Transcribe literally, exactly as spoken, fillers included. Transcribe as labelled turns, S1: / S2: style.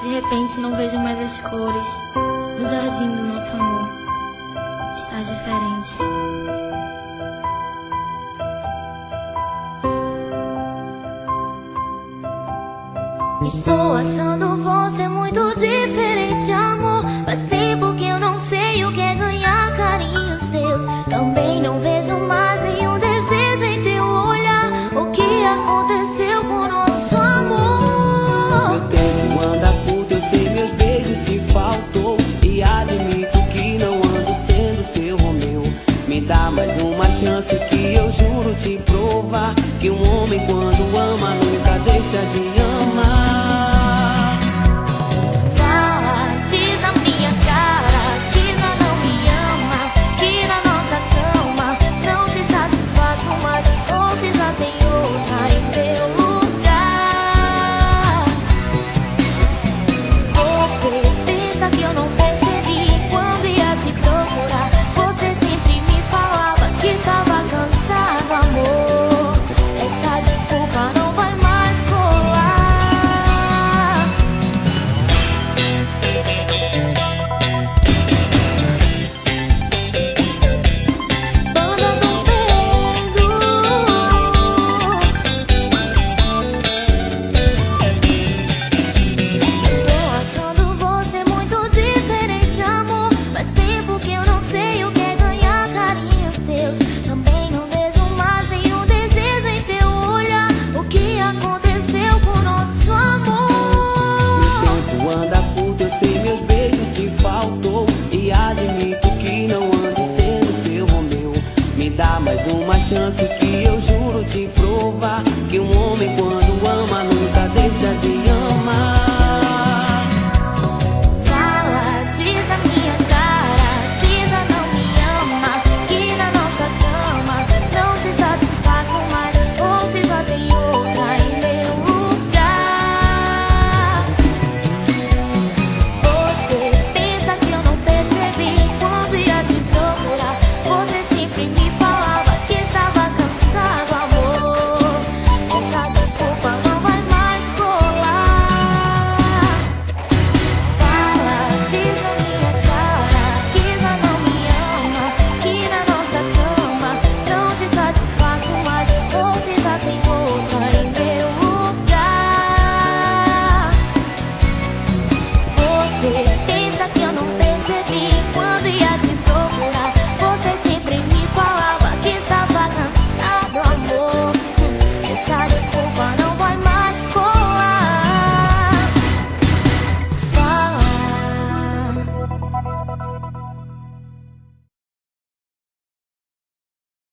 S1: repente não vejo mais as cores. No jardim do nosso amor está diferente.
S2: Estou achando você muito diferente, amor. Faz tempo que eu não sei o que é ganhar carinhos teus. Também não vejo mais nenhum desejo em teu olhar. O que aconteceu com o nosso amor?
S3: Meu tempo anda curto, eu sei meus beijos te faltou. E admito que não ando sendo seu Romeu. Me dá mais uma chance que eu juro te provar que um homem quando ama nunca deixa de amar. E admito que não ando sendo seu Romeu. Me dá mais uma chance que eu juro te provar que um homem quando ama nunca deixa de